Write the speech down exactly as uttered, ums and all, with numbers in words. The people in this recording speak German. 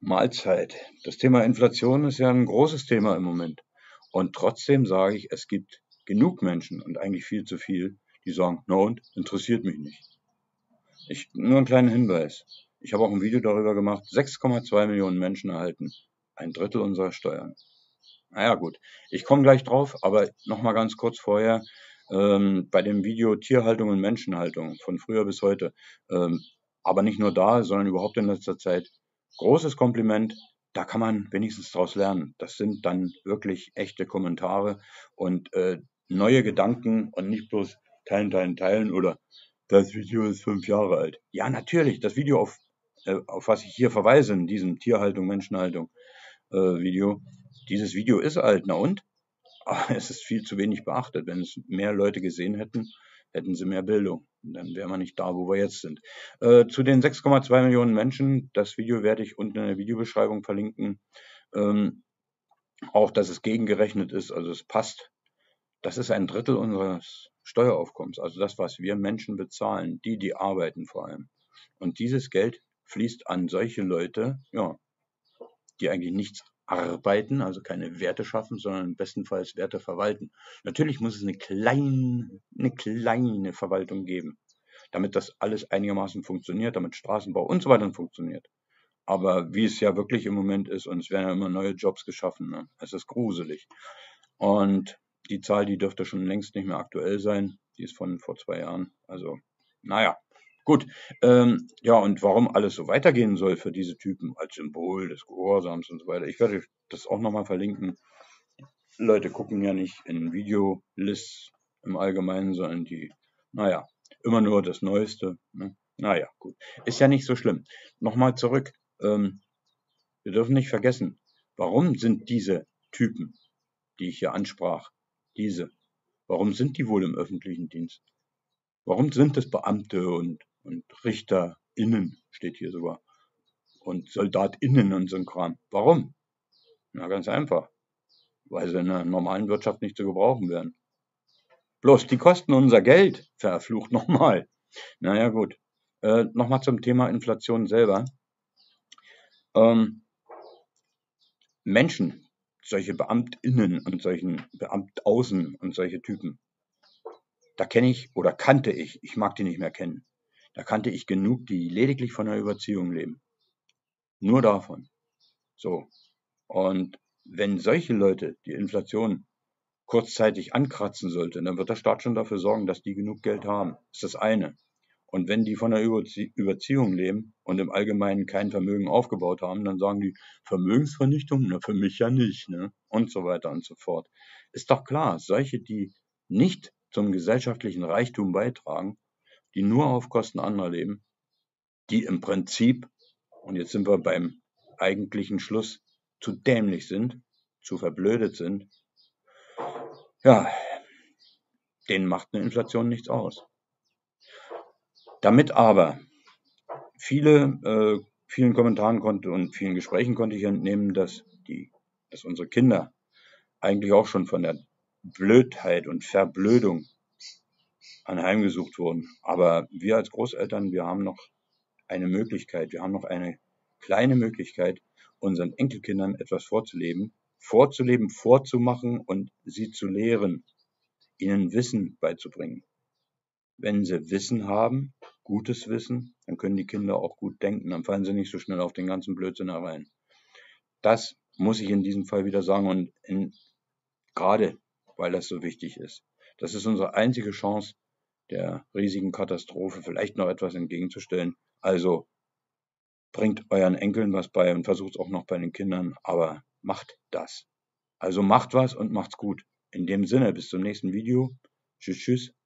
Mahlzeit. Das Thema Inflation ist ja ein großes Thema im Moment. Und trotzdem sage ich, es gibt genug Menschen und eigentlich viel zu viel, die sagen, na und, interessiert mich nicht. Ich, nur einen kleinen Hinweis. Ich habe auch ein Video darüber gemacht, sechs Komma zwei Millionen Menschen erhalten ein Drittel unserer Steuern. Naja gut, ich komme gleich drauf, aber nochmal ganz kurz vorher, ähm, bei dem Video Tierhaltung und Menschenhaltung von früher bis heute, ähm, aber nicht nur da, sondern überhaupt in letzter Zeit, großes Kompliment, da kann man wenigstens draus lernen. Das sind dann wirklich echte Kommentare und äh, neue Gedanken und nicht bloß teilen, teilen, teilen oder das Video ist fünf Jahre alt. Ja, natürlich, das Video, auf, äh, auf was ich hier verweise, in diesem Tierhaltung, Menschenhaltung äh, Video, dieses Video ist alt, na und? Aber es ist viel zu wenig beachtet. Wenn es mehr Leute gesehen hätten, hätten sie mehr Bildung. Dann wären wir nicht da, wo wir jetzt sind. Äh, zu den sechs Komma zwei Millionen Menschen, das Video werde ich unten in der Videobeschreibung verlinken. Ähm, auch, dass es gegengerechnet ist, also es passt. Das ist ein Drittel unseres Steueraufkommens, also das, was wir Menschen bezahlen, die, die arbeiten vor allem. Und dieses Geld fließt an solche Leute, ja, die eigentlich nichts arbeiten, also keine Werte schaffen, sondern bestenfalls Werte verwalten. Natürlich muss es eine kleine, eine kleine Verwaltung geben, damit das alles einigermaßen funktioniert, damit Straßenbau und so weiter funktioniert. Aber wie es ja wirklich im Moment ist, und es werden ja immer neue Jobs geschaffen, ne? Es ist gruselig. Und die Zahl, die dürfte schon längst nicht mehr aktuell sein. Die ist von vor zwei Jahren. Also, naja, gut. Ähm, ja, und warum alles so weitergehen soll für diese Typen als Symbol des Gehorsams und so weiter. Ich werde das auch nochmal verlinken. Leute gucken ja nicht in Videolists im Allgemeinen, sondern die, naja, immer nur das Neueste. Ne? Naja, gut. Ist ja nicht so schlimm. Nochmal zurück. Ähm, wir dürfen nicht vergessen, warum sind diese Typen, die ich hier ansprach, diese, warum sind die wohl im öffentlichen Dienst? Warum sind es Beamte und, und RichterInnen, steht hier sogar, und SoldatInnen und so ein Kram? Warum? Na, ganz einfach, weil sie in der normalen Wirtschaft nicht zu gebrauchen werden. Bloß, die kosten unser Geld, verflucht nochmal. Naja, gut. Äh, nochmal zum Thema Inflation selber. Ähm, Menschen, solche BeamtInnen und solchen Beamtaußen und solche Typen, da kenne ich oder kannte ich, ich mag die nicht mehr kennen, da kannte ich genug, die lediglich von der Überziehung leben. Nur davon. So. Und wenn solche Leute die Inflation kurzzeitig ankratzen sollte, dann wird der Staat schon dafür sorgen, dass die genug Geld haben. Das ist das eine. Und wenn die von der Überzie Überziehung leben und im Allgemeinen kein Vermögen aufgebaut haben, dann sagen die Vermögensvernichtung, na für mich ja nicht, ne? Und so weiter und so fort. Ist doch klar, solche, die nicht zum gesellschaftlichen Reichtum beitragen, die nur auf Kosten anderer leben, die im Prinzip, und jetzt sind wir beim eigentlichen Schluss, zu dämlich sind, zu verblödet sind, ja, denen macht eine Inflation nichts aus. Damit aber viele, äh, vielen Kommentaren konnte und vielen Gesprächen konnte ich entnehmen, dass die, dass unsere Kinder eigentlich auch schon von der Blödheit und Verblödung anheimgesucht wurden. Aber wir als Großeltern, wir haben noch eine Möglichkeit, wir haben noch eine kleine Möglichkeit, unseren Enkelkindern etwas vorzuleben, vorzuleben, vorzumachen und sie zu lehren, ihnen Wissen beizubringen. Wenn sie Wissen haben, gutes Wissen, dann können die Kinder auch gut denken, dann fallen sie nicht so schnell auf den ganzen Blödsinn herein. Das muss ich in diesem Fall wieder sagen und in, gerade weil das so wichtig ist. Das ist unsere einzige Chance, der riesigen Katastrophe vielleicht noch etwas entgegenzustellen. Also bringt euren Enkeln was bei und versucht es auch noch bei den Kindern, aber macht das. Also macht was und macht's gut. In dem Sinne, bis zum nächsten Video. Tschüss, tschüss.